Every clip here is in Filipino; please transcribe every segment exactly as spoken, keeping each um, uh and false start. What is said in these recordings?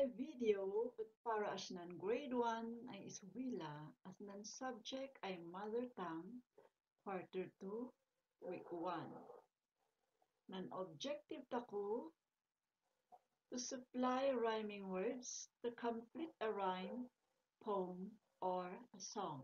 ay video para as nan grade one ay iswila as nan subject ay mother tongue, quarter two, week one. Nan objective tako to supply rhyming words to complete a rhyme, poem, or a song.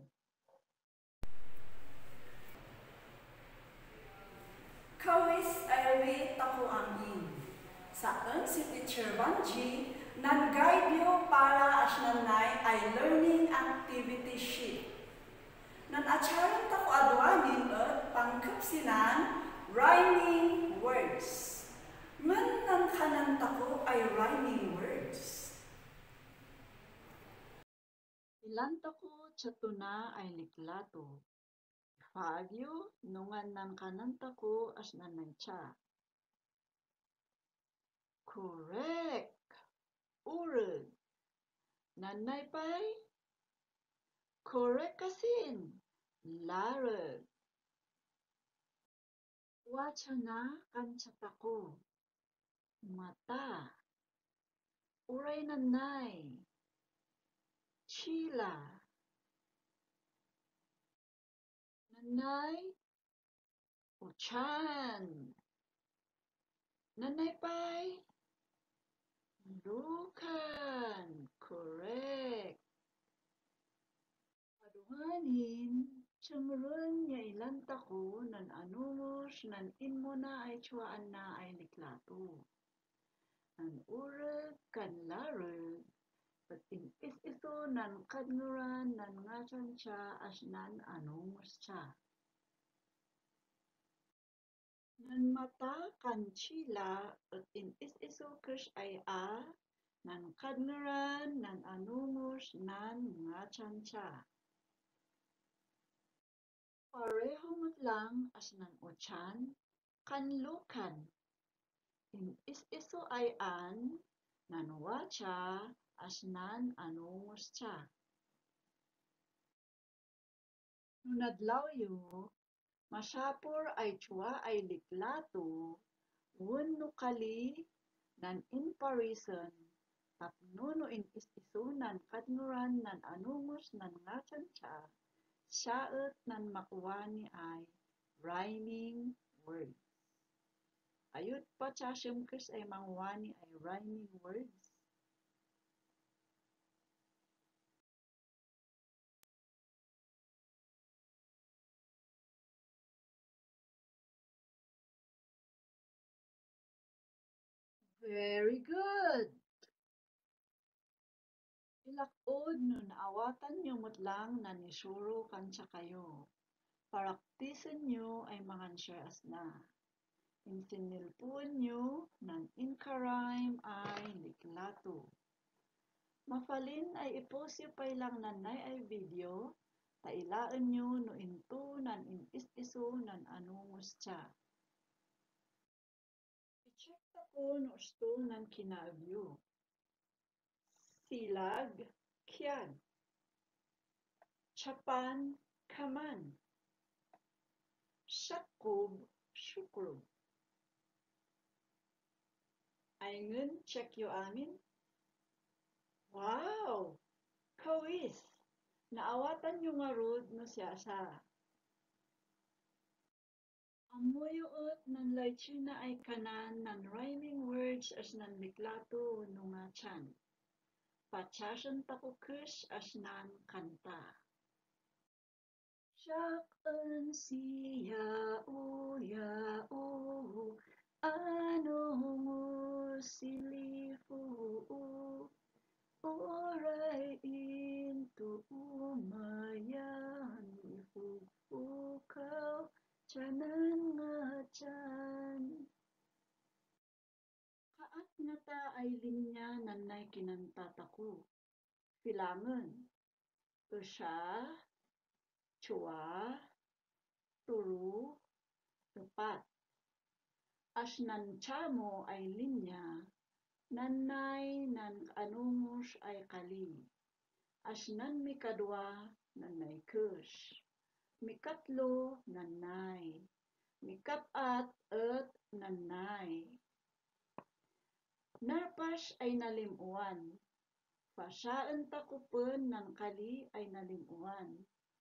Kawis ay wi tako amin. Saan si Teacher Banji nan-guide yo para as nanay ay learning activity sheet. Nan-acharan tako adwanin at pangkapsinan rhyming words. Man nan kanan tako ay rhyming words. Ilan tako chatuna ay liklato. Fagyo nungan nan kanan tako as nanay cha. Correct. Urag. Nanay pay. Correct kasin. Larag. Wacha na kanchat ako. Mata. Uray nanay. Chila. Nanay. Uchan. Nanay pay. Lukan. Correct. Paduhanin, tiyangron niya ilan tako nan anumos nan inmo na ay tsuaan na ay liklato. Nan urag kan larag, pat inpis ito nan kadnguran nan ngacan siya as nan anumos siya. Nan mata kan chila at inpis iso kes ay a nan kadnguran nan anumos nan ngacan siya. Pareho lang as nan uchan, kanlukan. Inpis iso ay an, nan wacha, as nan anumos siya. Nunadlaw yo, masapor ay chua ay liklato, wano kali nan inparison, tapno no inpis iso nan kadnguran nan anumos nan ngacan siya. Siyaat nan makuwani ay rhyming words. Ayut pa chasyumkes ay manguwani ay rhyming words. Very good. Ilakod no naawatan nyo mutlang na nisuro kansa kayo. Paraktisan nyo ay mangansya as na. Insinilpuan nyo ng inka-rhyme ay liklato. Mafalin ay iposipay lang nanay ay video, tailaan nyo no into nan inpis-iso nan anumos siya. I-check ako no usto nan kinagyo. Silag, kiyan. Chapan, kaman. Sakob, syukro. Ayun, check yo amin. Wow! Kawis! Naawatan yung nga road no siya sa. Ang muyuot ng lychee na ay kanan ng rhyming words as nan liklato no nga chan. Pachasan takukus as nan kanta. Siyakan siya uya u ano musilifu oray into umayan ifufukaw tiyanan nga tiyan. Kaat nga ta ay linya nanay kinantata ko. Filangan. Usya, chua, turu, tepat. As nan chamo ay linya, nanay nan anumos ay kali. As nan mikadwa, nanay kus. Mikatlo, nanay. Mikapat at nanay. Narpas ay nalimuan. Pasaan takupen nan kali ay nalimuan.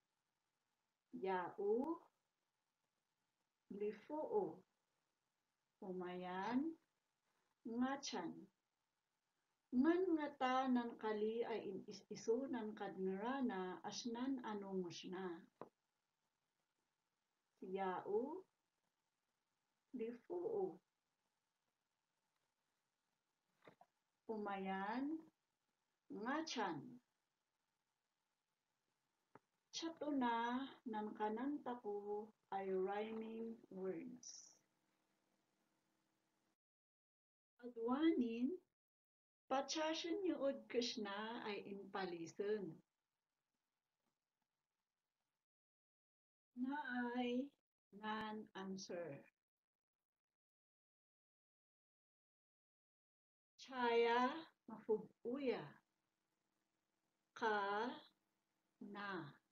Yau, lifuo, umayan, ngacan. Ngan ngata nan kali ay inis-iso nan kadngerana asnan anungos na. Yau, lifuo, umayan, ngacan. Chatuna nan kananta ko ay rhyming words. Adwanin, patsasyan yuod Krishna ay inpalisen. Na ay non-answer. Chaya mafubuya. Ka na.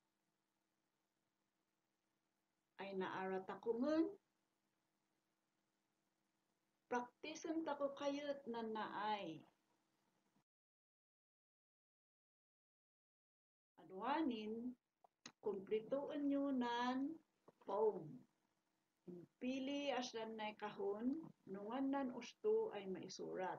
Ay naarat ako ngun. Praktisan tako kayot na naay. Adwanin, kumplituan nyo nan poem. Pili aslan na kahon, nungan nan usto ay maisurat.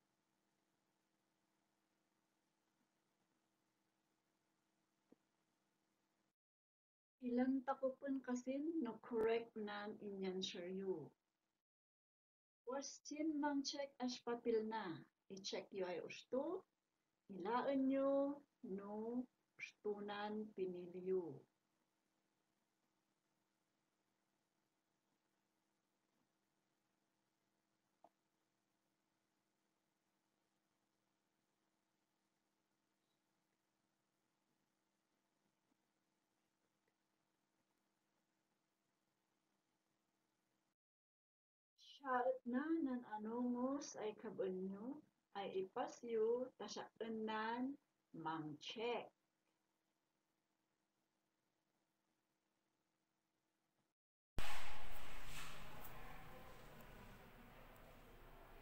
Ilan takupon kasin no correct nan inyan sharyo. Question mang check as papil na. I-check yo ay usto. Ilaan nyo no ustunan piniliyo. Siyaat na nan anongos ay kabanyo ay ipasyo tasaan nan mang check.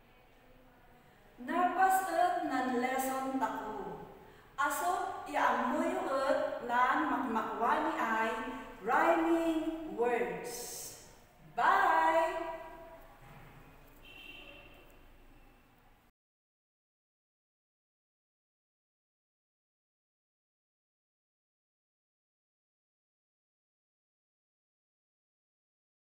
Narpaset nan lesson taku. Asot ya ang